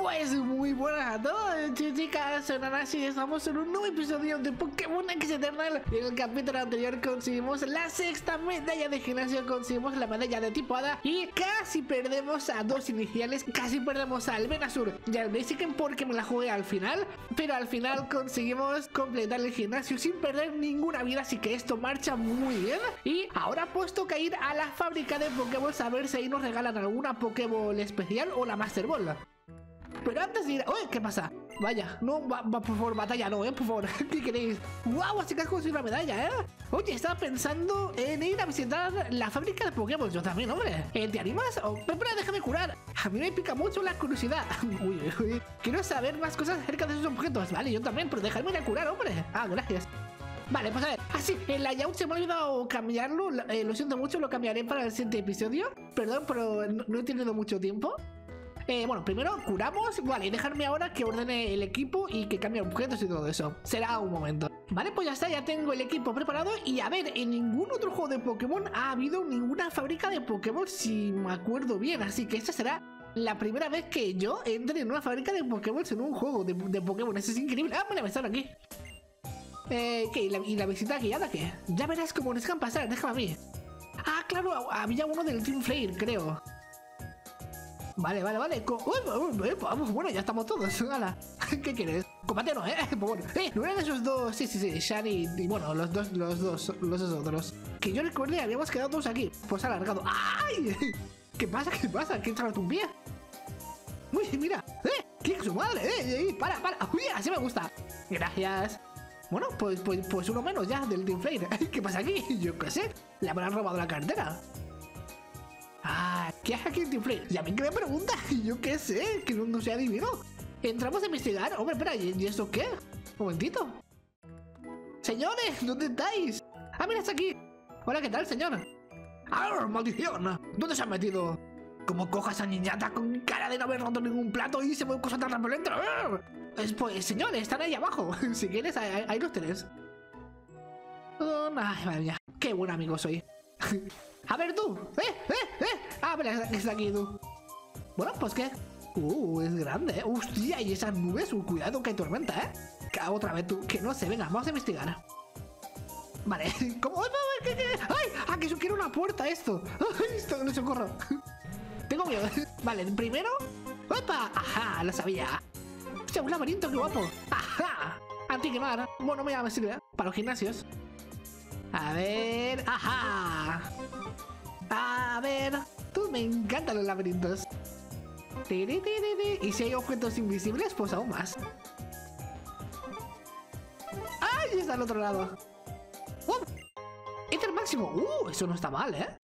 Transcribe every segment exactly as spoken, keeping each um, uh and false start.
Pues muy buenas a todos, chicas, soy Nanashi y estamos en un nuevo episodio de Pokémon X Eternal. En el capítulo anterior conseguimos la sexta medalla de gimnasio, conseguimos la medalla de tipo hada y casi perdemos a dos iniciales, casi perdemos al Venusaur y al Blaziken porque me la jugué al final, pero al final conseguimos completar el gimnasio sin perder ninguna vida, así que esto marcha muy bien. Y ahora pues toca ir a la fábrica de Pokémon a ver si ahí nos regalan alguna Pokéball especial o la Master Ball. Pero antes de ir... ¡Uy! ¿Qué pasa? Vaya, no, va, va, por favor, batalla no, ¿eh? Por favor, ¿qué queréis? ¡Guau! Así que has conseguido una medalla, ¿eh? Oye, estaba pensando en ir a visitar la fábrica de Pokémon. Yo también, hombre. ¿Eh, ¿Te animas? Oh, espera, déjame curar. A mí me pica mucho la curiosidad. Uy, uy, quiero saber más cosas acerca de esos objetos. Vale, yo también, pero déjame ir a curar, hombre. Ah, gracias. Vale, pues a ver, así, ah, el layout se me ha olvidado cambiarlo, eh, lo siento mucho, lo cambiaré para el siguiente episodio. Perdón, pero no, no he tenido mucho tiempo. Eh, bueno, primero curamos, vale, dejarme ahora que ordene el equipo y que cambie objetos y todo eso. Será un momento. Vale, pues ya está, ya tengo el equipo preparado. Y a ver, en ningún otro juego de Pokémon ha habido ninguna fábrica de Pokémon, si me acuerdo bien. Así que esta será la primera vez que yo entre en una fábrica de Pokémon en un juego de, de Pokémon. Eso es increíble. Ah, mira, me están aquí. Eh, ¿qué? ¿Y la, ¿Y la visita guiada qué? Ya verás cómo nos dejan pasar, déjame a mí. Ah, claro, había uno del Team Flare, creo. Vale, vale, vale. Co uy, uy, vamos, bueno, ya estamos todos. Hala. ¿Qué quieres? Combate no, eh. Por favor. Eh, no eran esos dos. Sí, sí, sí. Shani y bueno, los dos, los dos, los dos otros. Que yo recuerde, habíamos quedado todos aquí. Pues alargado. ¡Ay! ¿Qué pasa? ¿Qué pasa? ¿Quién trae tu pie? Uy, mira. Eh, ¿qué es su madre? Eh, eh, para, para. Uy, así me gusta. Gracias. Bueno, pues, pues, pues uno menos ya del Team Flare. ¿Qué pasa aquí? Yo qué sé. Le habrán robado la cartera. Ah, ¿qué hace aquí el Team Flare? Y a mí que me pregunta, yo qué sé, que no, no sé adivino. Entramos a investigar. Hombre, espera, ¿y esto qué? Un momentito. Señores, ¿dónde estáis? Ah, mira, está aquí. Hola, ¿qué tal, señor? ¡Ah, maldición! ¿Dónde se han metido? ¿Cómo cojas a niñata con cara de no haber roto ningún plato y se mueve cosas tan por dentro? Pues, pues, señores, están ahí abajo. Si quieres, ahí, ahí los tenés. Oh, ay, madre mía, qué buen amigo soy. A ver tú, eh, eh, eh. Ah, mira, está aquí tú. Bueno, pues qué. Uh, es grande, eh. Hostia, y esas nubes, uh, cuidado que hay tormenta, eh. Otra vez tú, que no sé, venga, vamos a investigar. Vale, ¿cómo? ¿Qué, qué? ¡Ay! ¡Ah, que eso quiere una puerta esto! ¡Ay, esto no socorro! Tengo miedo. Vale, primero. ¡Opa! ¡Ajá! Lo sabía. ¡Hostia, un laberinto, qué guapo! ¡Ajá! Antiquemar. Bueno, mira, me sirve para los gimnasios. A ver. ¡Ajá! A ver. Tú me encantan los laberintos. Y si hay objetos invisibles, pues aún más. ¡Ay! Está al otro lado. ¡Oh! ¡Este es el máximo! ¡Uh! Eso no está mal, ¿eh?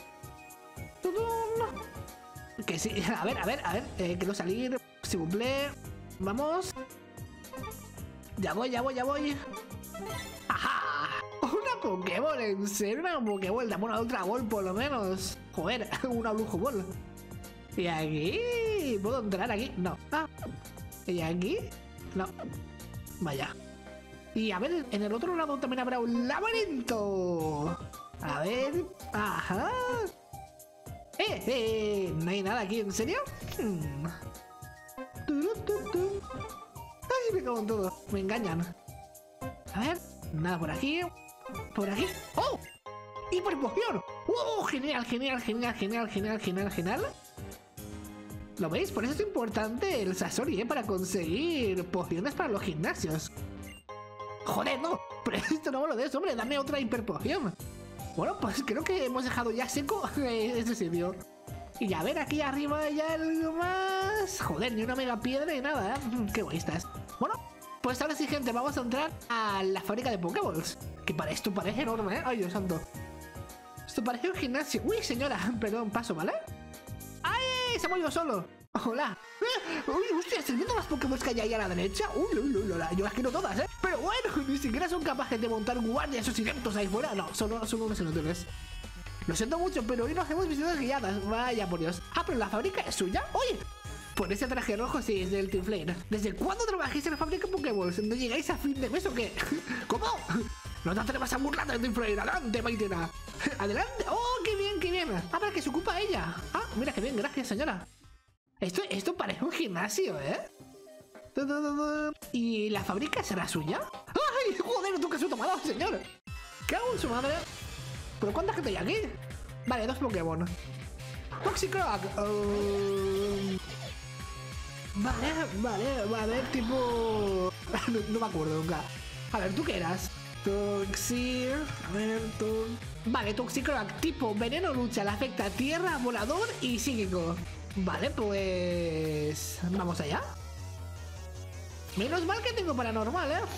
Que sí. A ver, a ver, a ver. Eh, quiero salir. Si cumple. Vamos. Ya voy, ya voy, ya voy. ¡Ajá! Una Pokéball, en serio, una Pokéball. Dame una Ultra Ball por lo menos. Joder, una Lujo Ball. Y aquí. ¿Puedo entrar aquí? No. Ah. ¿Y aquí? No. Vaya. Y a ver, en el otro lado también habrá un laberinto. A ver. Ajá. Eh, eh. No hay nada aquí, ¿en serio? Hmm. Ay, me cago en todo. Me engañan. A ver. Nada por aquí. Por aquí. ¡Oh! ¡Hiperpoción! ¡Oh! Genial, genial, genial, genial, genial, genial, genial. ¿Lo veis? Por eso es importante el Sasori, ¿eh? Para conseguir pociones para los gimnasios. ¡Joder, no! Pero esto no me lo des, hombre. Dame otra hiperpoción. Bueno, pues creo que hemos dejado ya seco este sitio. Y a ver, aquí arriba hay algo más. Joder, ni una mega piedra ni nada, ¿eh? Qué egoístas. Bueno, pues ahora sí, gente, vamos a entrar a la fábrica de Pokéballs. Que para esto parece enorme, ¿eh? Ay, Dios santo. Esto parece un gimnasio. Uy, señora, perdón, paso, ¿vale? ¡Ay! Se ha movido solo. Hola. ¿Eh? Uy, hostia, ¿estás viendo las Pokéballs que hay ahí a la derecha? Uy, uy, uy, uy, yo las quiero todas, ¿eh? Pero bueno, ni siquiera son capaces de montar guardias o silentos ahí fuera. No, son, son unos inútiles. Lo siento mucho, pero hoy no hacemos visitas guiadas. Vaya por Dios. Ah, pero la fábrica es suya. Oye, por ese traje rojo sí es del Team Flare. ¿Desde cuándo trabajáis en la fábrica de Pokéballs? ¿No llegáis a fin de mes o qué? ¿Cómo? No te atrevas a burlar del Team Flare. Adelante, Maitena. Adelante. Oh, qué bien, qué bien. Ah, para que se ocupa ella. Ah, mira qué bien, gracias, señora. Esto, esto parece un gimnasio, ¿eh? ¿Y la fábrica será suya? ¡Ay, joder, tú que has tomado, señor! ¡Cago en su madre! ¿Pero cuánta gente hay aquí? Vale, dos Pokémon. Toxicroak. Uh... Vale, vale, vale, tipo... no, no me acuerdo nunca. A ver, ¿tú qué eras? Toxi... A ver, tú... Vale, Toxicroak, tipo veneno lucha, le afecta tierra, volador y psíquico. Vale, pues... vamos allá. Menos mal que tengo paranormal, ¿eh?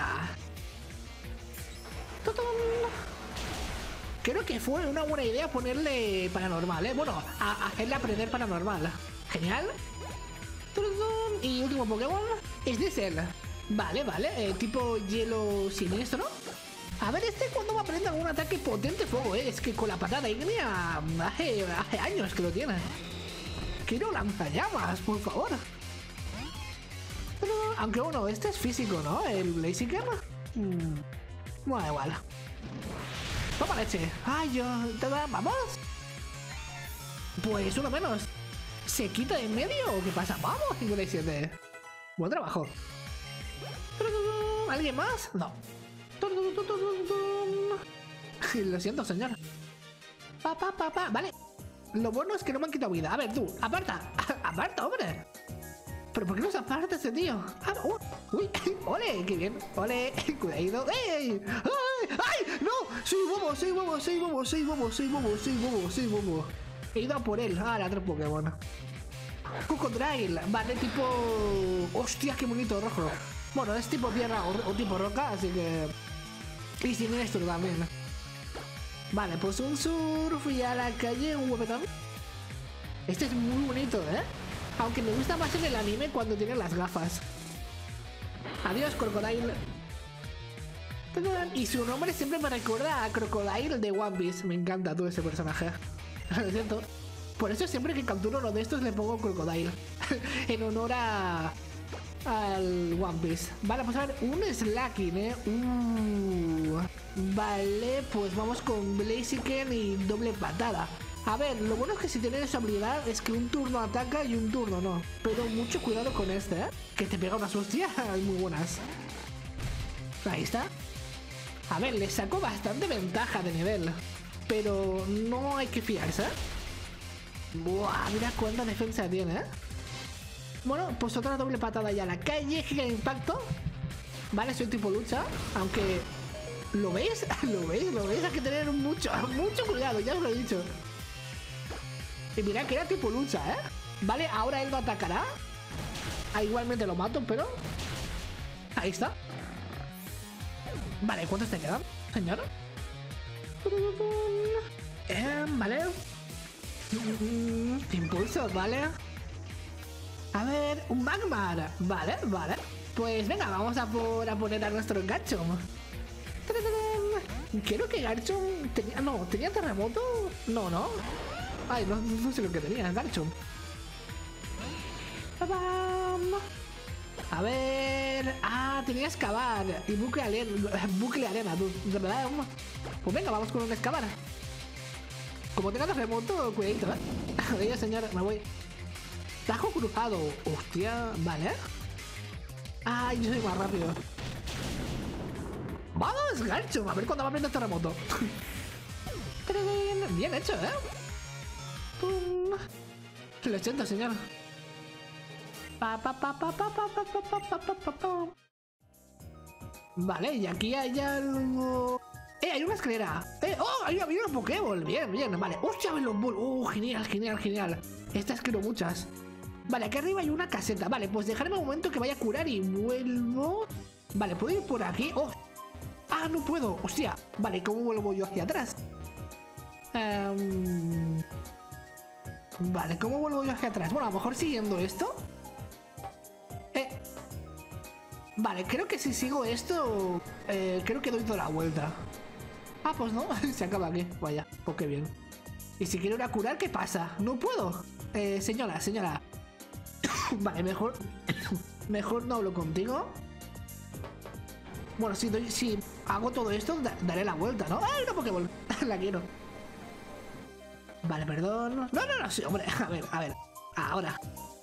Creo que fue una buena idea ponerle paranormal, ¿eh? Bueno, a hacerle aprender paranormal. Genial. Y último Pokémon es Diesel. Vale, vale, eh, tipo hielo siniestro. A ver, este cuando va a aprender algún ataque potente fuego, ¿eh? Es que con la patada ígnea hace, hace años que lo tiene. Quiero lanzallamas, por favor. Pero, aunque bueno, este es físico, ¿no? El Blaziken. Hmm. Bueno, igual. Toma leche. Ay, yo... ¿Vamos? Pues uno menos. ¿Se quita de en medio o qué pasa? Vamos, cincuenta y siete. Buen trabajo. ¿Alguien más? No. Lo siento, señor. Pa, pa, pa, pa. Vale. Lo bueno es que no me han quitado vida. A ver, tú, aparta. Aparta, hombre. ¿Pero por qué no se aparta ese tío? Ah, uh, uy, ole, qué bien. Ole, cuidado. ¡Ey! ¡Ay! ¡Ay! ¡No! Soy bobo, soy bobo, soy bobo, soy bobo, soy bobo, soy bobo, soy bobo. He ido a por él. Ah, la otra Pokémon. Cocodrile. Vale, tipo... Hostia, qué bonito rojo. Bueno, es tipo tierra o, o tipo roca, así que... Y siniestro también. Vale, pues un surf y a la calle un huepetón. Este es muy bonito, ¿eh? Aunque me gusta más en el anime cuando tiene las gafas. Adiós, Crocodile. Y su nombre siempre me recuerda a Crocodile de One Piece. Me encanta todo ese personaje. Lo siento. Por eso siempre que capturo uno de estos le pongo Crocodile. En honor a... al One Piece. Vale, pues a ver, un Slaking, ¿eh? Uh, vale, pues vamos con Blaziken y doble patada. A ver, lo bueno es que si tienes esa habilidad es que un turno ataca y un turno no. Pero mucho cuidado con este, ¿eh? Que te pega unas hostias muy buenas. Ahí está. A ver, le saco bastante ventaja de nivel. Pero no hay que fiarse, ¿eh? Buah, mira cuánta defensa tiene, ¿eh? Bueno, pues otra doble patada ya a la calle, giga impacto. Vale, soy tipo lucha, aunque... ¿Lo veis? ¿Lo veis? ¿Lo veis? Hay que tener mucho, mucho cuidado, ya os lo he dicho. Y mirad que era tipo lucha, ¿eh? Vale, ahora él no atacará. Ah, igualmente lo mato, pero... Ahí está. Vale, ¿cuántos te quedan, señor? Eh, vale. Impulso, vale. A ver, un Magmar. Vale, vale. Pues venga, vamos a, por, a poner a nuestro Garchomp. Creo que Garchomp tenía... No, ¿tenía terremoto? No, no. Ay, no, no sé lo que tenía, Garchomp. A ver... Ah, tenía excavar. Y bucle arena. Bucle arena, tú. Pues venga, vamos con un excavar. Como tenga terremoto, cuidadito, ¿eh? Oye, señor, me voy. Tajo cruzado. Hostia, vale. Ay, yo soy más rápido. Vamos, Garchomp. A ver cuándo va a aprender terremoto. Bien hecho, ¿eh? Pum. Lo siento, señor. Pa, pa, pa, pa, pa, pa, pa, pa, pa, pa, pa, pa. Vale, y aquí hay algo... ¡Eh, hay una escalera! ¡Eh! ¡Oh! Hay una Pokéball. Bien, bien, vale. ¡Hostia, Melon Ball! ¡Oh, genial, genial, genial! Estas quiero muchas. Vale, aquí arriba hay una caseta. Vale, pues dejarme un momento que vaya a curar y vuelvo. Vale, ¿puedo ir por aquí? ¡Oh! ¡Ah, no puedo! ¡Hostia! Vale, ¿cómo vuelvo yo hacia atrás? Um... Vale, ¿cómo vuelvo yo hacia atrás? Bueno, a lo mejor siguiendo esto. Eh... Vale, creo que si sigo esto... Eh, creo que doy toda la vuelta. Ah, pues no, se acaba aquí. Vaya, pues qué bien. Y si quiero ir a curar, ¿qué pasa? No puedo. Eh, señora, señora. Vale, mejor... mejor no hablo contigo. Bueno, si, doy, si hago todo esto, da, daré la vuelta, ¿no? ¡Ay, una Pokéball! La quiero. Vale, perdón. No, no, no, sí, hombre. A ver, a ver. Ahora.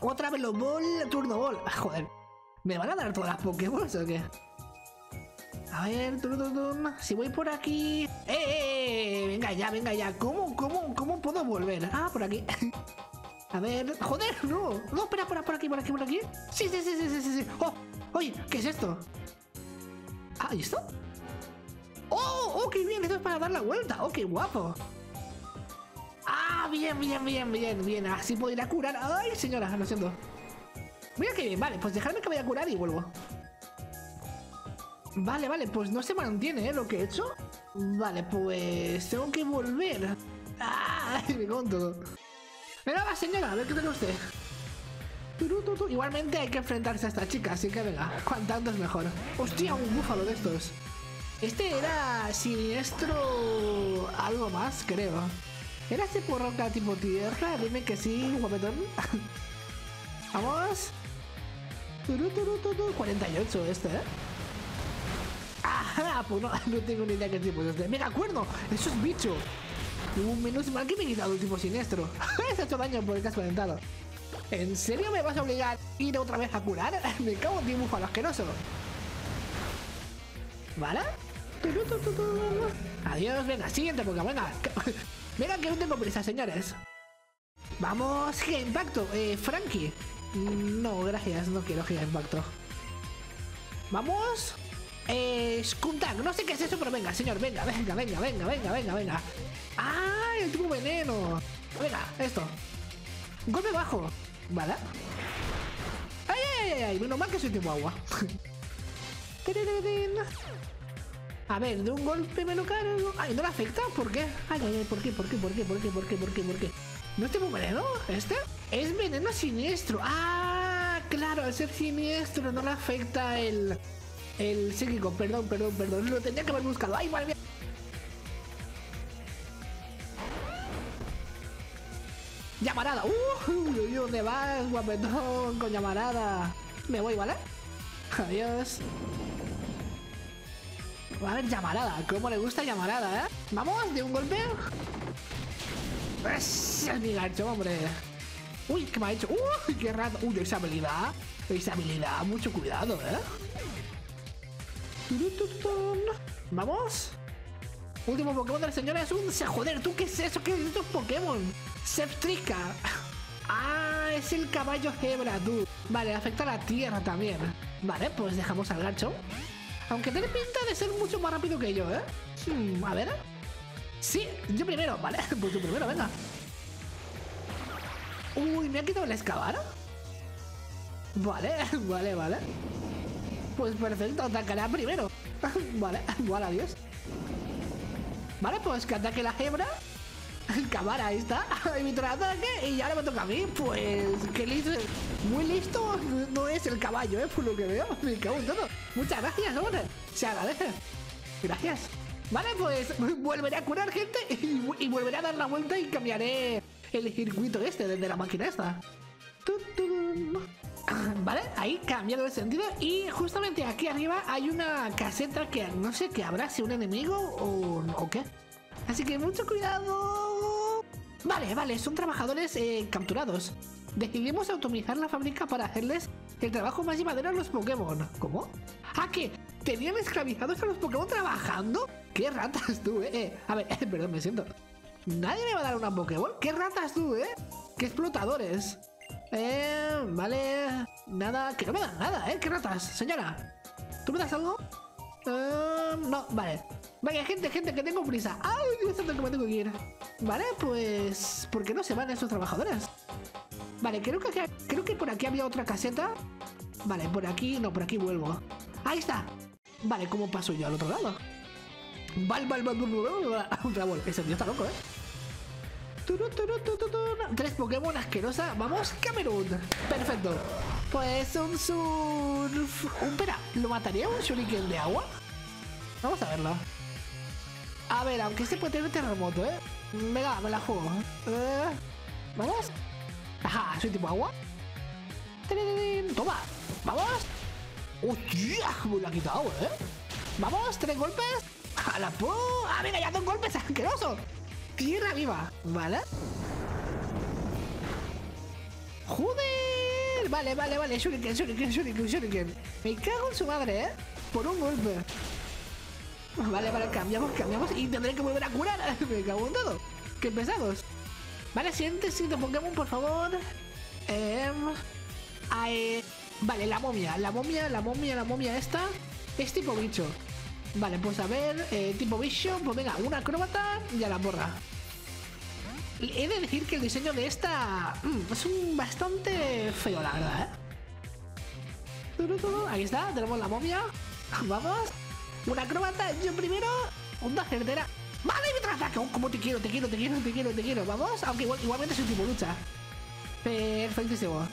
Otra Velo Ball, Turno Ball. Ah, joder. ¿Me van a dar todas las Pokémon o qué? A ver, turun, turun. Si voy por aquí... ¡Eh, eh, eh! Venga ya, venga ya. ¿Cómo, cómo, cómo puedo volver? Ah, por aquí. A ver... ¡Joder, no! No, espera, espera, por aquí, por aquí, por aquí. Sí, sí, sí, sí, sí, sí, sí. ¡Oh! Oye, ¿qué es esto? Ah, ¿y esto? ¡Oh! ¡Oh, qué bien! Esto es para dar la vuelta. ¡Oh, qué guapo! Ah, bien, bien, bien, bien, bien. Así puedo ir a curar. ¡Ay, señora! Lo siento. Mira qué bien. Vale, pues dejadme que vaya a curar y vuelvo. Vale, vale, pues no se mantiene, ¿eh? Lo que he hecho. Vale, pues tengo que volver. ¡Ah! Me conto. Venga, va, señora, a ver qué tiene usted. Igualmente hay que enfrentarse a esta chica, así que venga, cuanto antes mejor. Hostia, un búfalo de estos. Este era siniestro... algo más, creo. ¿Era ese por roca tipo tierra? Dime que sí, guapetón. Vamos. cuarenta y ocho este, ¿eh? Ah, pues no, no tengo ni idea qué tipo es este. ¡Mega cuerno! ¡Eso es bicho! Uh, menos mal que me he quitado el tipo siniestro. Se ha hecho daño por el que has calentado. ¿En serio me vas a obligar a ir otra vez a curar? Me cago en ti, búfalo asqueroso. ¿Vale? Adiós, venga, siguiente Pokémon, venga. Venga, que no tengo prisa, señores. Vamos, Giga Impacto. Eh, Frankie. No, gracias, no quiero Giga Impacto. Vamos. Eh, Skuntak, no sé qué es eso, pero venga, señor, venga, venga, venga, venga, venga, venga, venga. ¡Ah! El tipo veneno. Venga, esto. Golpe bajo. Vale. ¡Ay, ay, ay! ay! Menos mal que soy tipo agua. A ver, de un golpe me lo cargo. ¡Ay, no le afecta! ¿Por qué? ¡Ay, ay, ay! ¿Por qué? ¿Por qué? ¿Por qué? ¿Por qué? ¿Por qué? ¿Por qué? ¿Por qué? ¿No es tipo veneno? ¿Este? Es veneno siniestro. ¡Ah! Claro, al ser siniestro no le afecta el... El psíquico, perdón, perdón, perdón. Lo tenía que haber buscado. ¡Ay, madre mía! ¡Llamarada! ¡Uh! Uy, ¿dónde vas, guapetón? Con llamarada. Me voy, ¿vale? Adiós. A ver, llamarada. ¿Cómo le gusta llamarada, eh? Vamos, de un golpe. ¡Ese es mi gancho, hombre! ¡Uy, qué me ha hecho! ¡Uy, qué rato! ¡Uy, esa habilidad! Esa habilidad, mucho cuidado, ¿eh? Vamos. Último Pokémon del señor es un... Joder, ¿tú qué es eso? ¿Qué es estos Pokémon? Septrica. Ah, es el caballo Hebra, tú. Vale, afecta a la tierra también. Vale, pues dejamos al gancho. Aunque tiene pinta de ser mucho más rápido que yo, ¿eh? Hmm, a ver. Sí, yo primero, vale. Pues yo primero, venga. Uy, me ha quitado el excavar. Vale, vale, vale. Pues perfecto, atacará primero. Vale, vale, adiós. Vale, pues que ataque la hebra. El cámara, ahí está. Evito el ataque y ahora me toca a mí. Pues, qué listo. Muy listo no es el caballo, ¿eh? Por lo que veo. Me cago en todo. Muchas gracias, hombre. Se agradece. Gracias. Vale, pues volveré a curar gente y, y volveré a dar la vuelta y cambiaré el circuito este desde la máquina esta. Vale, ahí cambiado el sentido. Y justamente aquí arriba hay una caseta que no sé qué habrá, si un enemigo o, o qué. Así que mucho cuidado. Vale, vale, son trabajadores eh, capturados. Decidimos automizar la fábrica para hacerles el trabajo más llevadero a los Pokémon. ¿Cómo? ¿Ah, qué? ¿Tenían esclavizados a los Pokémon trabajando? ¡Qué ratas tú, eh! A ver, eh, perdón, me siento. ¿Nadie me va a dar una Pokéball? ¡Qué ratas tú, eh! ¡Qué explotadores! Eh, vale. Nada, que no me dan nada, ¿eh? ¿Qué ratas? Señora, ¿tú me das algo? Eh, no, vale. Vaya, gente, gente, que tengo prisa. ¡Ay, Dios santo, que me tengo que ir! Vale, pues... ¿por qué no se van esos trabajadores? Vale, creo que, creo que por aquí había otra caseta. Vale, por aquí... no, por aquí vuelvo. ¡Ahí está! Vale, ¿cómo paso yo al otro lado? Val, val, val, val, val, un trabol. Ese tío está loco, ¿eh? Tres Pokémon asquerosa. Vamos, Camerún. Perfecto. Pues un surf. Un pera. ¿Lo mataría un shuriken de agua? Vamos a verlo. A ver, aunque este puede tener terremoto, ¿eh? Venga, me la juego. Eh, Vamos. Ajá, soy tipo agua. Toma. Vamos. ¡Hostia! Me lo ha quitado, ¿eh? Vamos, tres golpes. ¡A la pu! ¡Ah, venga, ya dos golpes! ¡Asqueroso! Tierra viva, ¿vale? ¡Joder! Vale, vale, vale. Shuriken, shuriken, shuriken, shuriken. Me cago en su madre, ¿eh? Por un golpe. Vale, vale, cambiamos, cambiamos. Y tendré que volver a curar. Me cago en todo. Qué pesados. Vale, siguiente, siguiente Pokémon, por favor. Eh, eh, vale, la momia. La momia, la momia, la momia esta. Es tipo bicho. Vale, pues a ver, eh, tipo bicho. Pues venga, una acróbata y a la porra. He de decir que el diseño de esta mm, es un bastante feo, la verdad, ¿eh? Ahí está, tenemos la momia. Vamos. Una acróbata, yo primero. Onda certera. Vale, mi contraataque. Oh, como te quiero, te quiero, te quiero, te quiero, te quiero. Vamos, aunque igual, igualmente soy tipo lucha. Perfectísimo.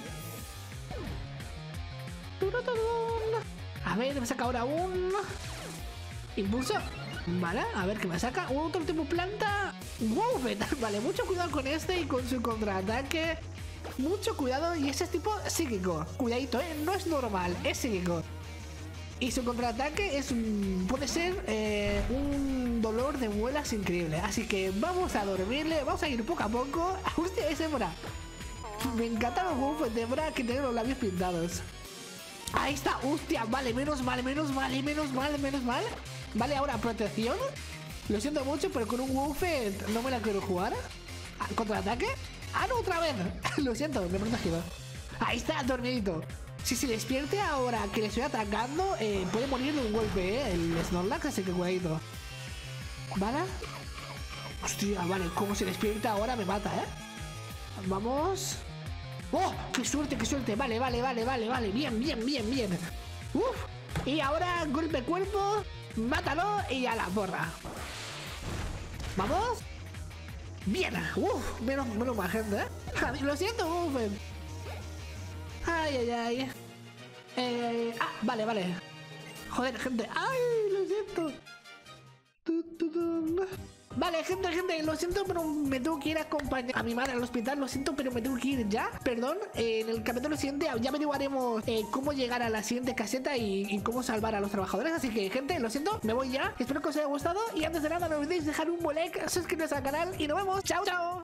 A ver, me saca ahora un impulso. Vale, a ver qué me saca. Otro tipo planta. Wow, vale, mucho cuidado con este y con su contraataque. Mucho cuidado. Y ese es tipo psíquico. Cuidadito, ¿eh? No es normal, es psíquico. Y su contraataque es un, puede ser eh, un dolor de muelas increíble. Así que vamos a dormirle. Vamos a ir poco a poco. Hostia, es hembra. Me encantan los buffos de hembra que tienen los labios pintados. Ahí está, hostia, vale, menos mal, menos mal, menos mal, menos mal. Vale, ahora protección. Lo siento mucho, pero con un Woofed no me la quiero jugar. ¿Contraataque? Ah, no, otra vez. Lo siento, me he protegido. Ahí está, dormidito. Si se despierte ahora que le estoy atacando, eh, puede morir de un golpe, ¿eh? El Snorlax, así que cuidadito. ¿Vale? Hostia, vale, como se despierta ahora me mata, ¿eh? Vamos. ¡Oh! ¡Qué suerte, qué suerte! Vale, vale, vale, vale, vale. Bien, bien, bien, bien. ¡Uf! Y ahora golpe cuerpo. Mátalo y a la porra. ¿Vamos? Bien. Uf, menos, menos más gente, ¿eh? Lo siento, uf. Ay, ay, ay. Eh, ah, vale, vale. Joder, gente. Ay, lo siento. Vale, gente, gente, lo siento, pero me tengo que ir a acompañar a mi madre al hospital. Lo siento, pero me tengo que ir ya. Perdón, eh, en el capítulo siguiente ya averiguaremos eh, cómo llegar a la siguiente caseta y, y cómo salvar a los trabajadores. Así que, gente, lo siento, me voy ya. Espero que os haya gustado. Y antes de nada, no olvidéis dejar un buen like, suscribiros al canal y nos vemos. Chao, chao.